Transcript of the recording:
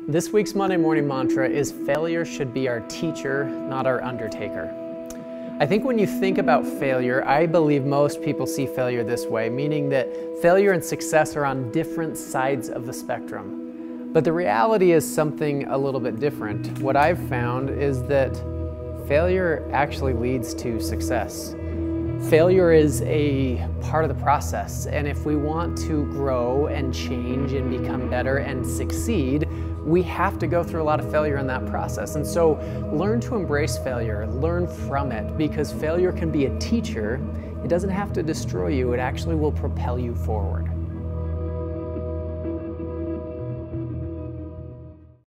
This week's Monday morning mantra is failure should be our teacher, not our undertaker. I think when you think about failure, I believe most people see failure this way, meaning that failure and success are on different sides of the spectrum. But the reality is something a little bit different. What I've found is that failure actually leads to success. Failure is a part of the process, and if we want to grow and change and become better and succeed, we have to go through a lot of failure in that process. And so learn to embrace failure, learn from it, because failure can be a teacher. It doesn't have to destroy you, it actually will propel you forward.